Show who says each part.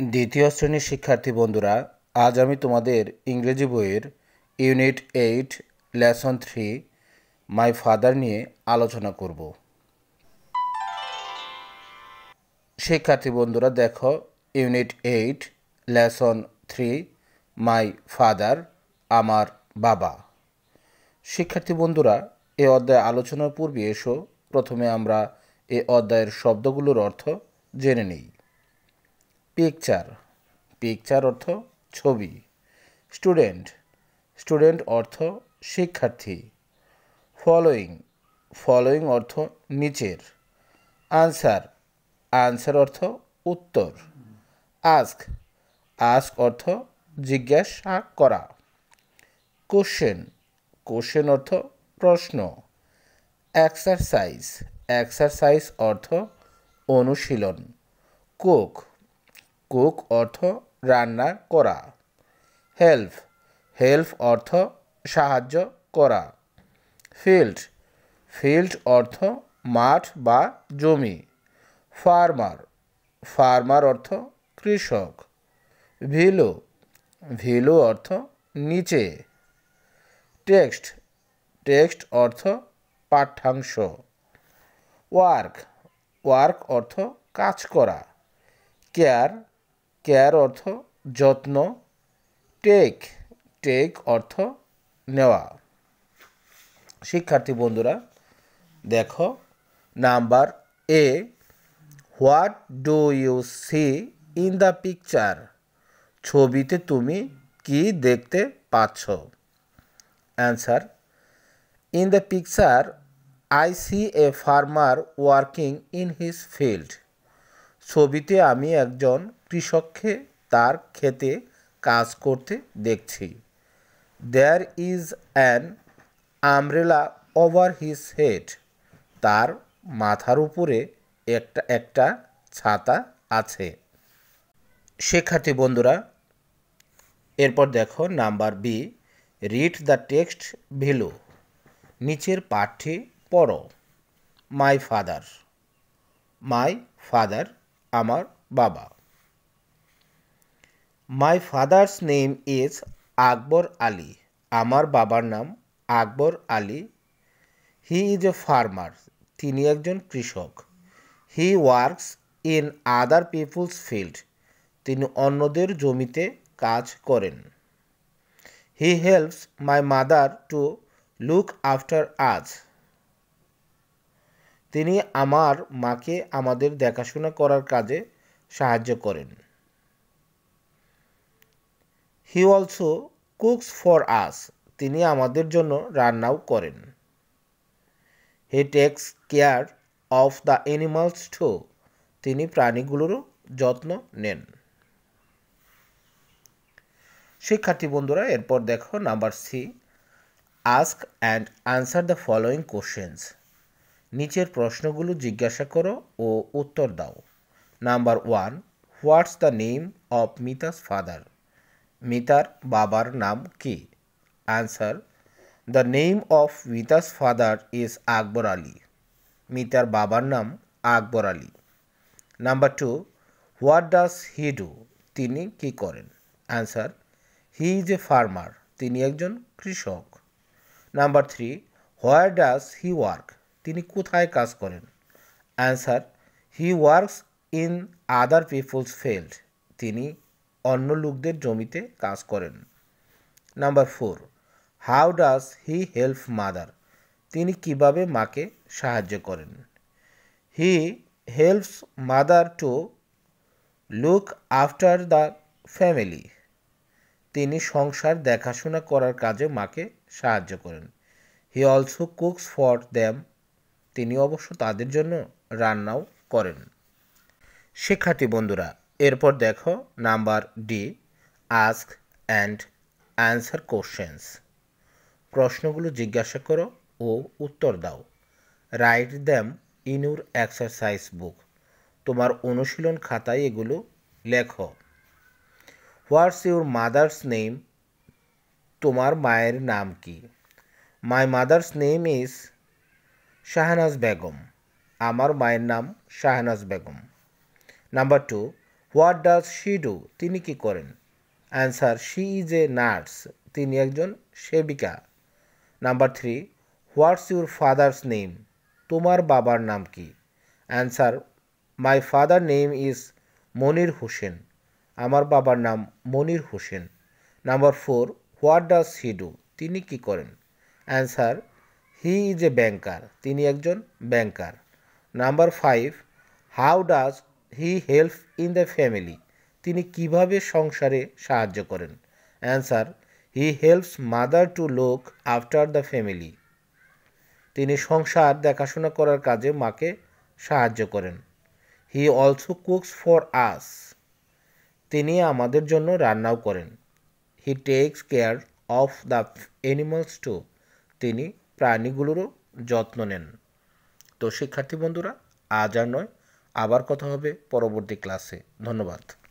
Speaker 1: দ্বিতীয় শ্রেণীর শিক্ষার্থী বন্ধুরা, আজ আমি তোমাদের ইংরেজি বইয়ের ইউনিট 8 লেসন 3 মাই ফাদার নিয়ে আলোচনা করব। শিক্ষার্থী বন্ধুরা দেখো, ইউনিট 8 লেসন 3 মাই ফাদার, আমার বাবা। শিক্ষার্থী বন্ধুরা, এই অধ্যায় আলোচনার পূর্বে এসো প্রথমে আমরা এই অধ্যায়ের শব্দগুলোর অর্থ জেনে নিই। পিকচার, পিকচার অর্থ ছবি। স্টুডেন্ট, স্টুডেন্ট অর্থ শিক্ষার্থী। ফলোয়িং, ফলোয়িং অর্থ নিচের। আনসার, আনসার অর্থ উত্তর। আস্ক, আস্ক অর্থ জিজ্ঞাসা করা। কোশ্চেন, কোশ্চেন অর্থ প্রশ্ন। এক্সারসাইজ, এক্সারসাইজ অর্থ অনুশীলন। কুক, কুক অর্থ রান্না করা। হেল্প, হেল্প অর্থ সাহায্য করা। ফিল্ড, ফিল্ড অর্থ মাঠ বা জমি। ফার্মার, ফার্মার অর্থ কৃষক। ভিলু, ভিলু অর্থ নিচে। টেক্সট, টেক্সট অর্থ পাঠ্যাংশ। ওয়ার্ক, ওয়ার্ক অর্থ কাজ করা। কেয়ার, কেয়ার অর্থ যত্ন। টেক, টেক অর্থ নেওয়া। শিক্ষার্থী বন্ধুরা দেখো, number A, what do you see in the picture? ছবিতে তুমি কি দেখতে পাচ্ছ? Answer, in the picture I see a farmer working in his field. ছবিতে আমি একজন কৃষককে তার ক্ষেতে কাজ করতে দেখছি। There is an umbrella over his head. তার মাথার উপরে একটা ছাতা আছে। শিক্ষার্থী বন্ধুরা এরপর দেখো number B, read the text below. নিচের পাঠটি পড়ো। মাই ফাদার, মাই ফাদার আমার বাবা। My father's name is Akbar Ali. আমার বাবার নাম Akbar Ali. He is a farmer. তিনি একজন কৃষক। He works in other people's field. তিনি অন্যদের জমিতে কাজ করেন। He helps my mother to look after us. তিনি আমার মাকে আমাদের দেখাশোনা করার কাজে সাহায্য করেন। He also cooks for us. তিনি আমাদের জন্য রান্নাও করেন। He takes care of the animals too. তিনি প্রাণীগুলোরও যত্ন নেন। শিক্ষার্থী বন্ধুরা এরপর দেখো number C, ask and answer the following questions. নিচের প্রশ্নগুলো জিজ্ঞাসা করো ও উত্তর দাও। Number 1, what's the name of Mita's father? মিতার বাবার নাম কি? Answer, the name of Mita's father is Akbar Ali. মিতার বাবার নাম Akbar Ali. Number 2, what does he do? তিনি কি করেন? Answer, he is a farmer. তিনি একজন কৃষক। Number 3, where does he work? তিনি কোথায় কাজ করেন? Answer, he works in other people's field. তিনি অন্য লোকদের জমিতে কাজ করেন। Number 4, how does he help mother? তিনি কিভাবে মাকে সাহায্য করেন? He helps mother to look after the family. তিনি সংসার দেখাশোনা করার কাজে মাকে সাহায্য করেন। He also cooks for them. তিনি অবশ্য তাদের জন্য রান্নাও করেন। শিক্ষার্থী বন্ধুরা এরপর দেখো number D, ask and answer questions. প্রশ্নগুলো জিজ্ঞাসা করো ও উত্তর দাও। Write them in your exercise book. তোমার অনুশীলন খাতায় এগুলো লেখো। What's your mother's name? তোমার মায়ের নাম কি? My mother's name is Shahnaz Begum. আমার মায়ের নাম Shahnaz Begum. Number 2, what does she do, তিনি কি করেন? Answer, she is a nurse, তিনি একজন সেবিকা। Number 3, what's your father's name, তোমার বাবার নাম কি? Answer, my father name is Monir Hossain, আমার বাবার নাম Monir Hossain. Number 4, what does he do, তিনি কি করেন? Answer, he is A banker, তিনি একজন banker. Number 5, how does he help in the family, তিনি কিভাবে সংসারে সাহায্য করেন? Answer, he helps mother to look after the family, তিনি সংসার দেখাশোনা করার কাজে মাকে সাহায্য করেন। He also cooks for us, তিনি আমাদের জন্য রান্নাও করেন। He takes care of the animals too, তিনি প্রাণীগুলোরও যত্ন নেন। তো শিক্ষার্থী বন্ধুরা, আজ আর নয়, আবার কথা হবে পরবর্তী ক্লাসে। ধন্যবাদ।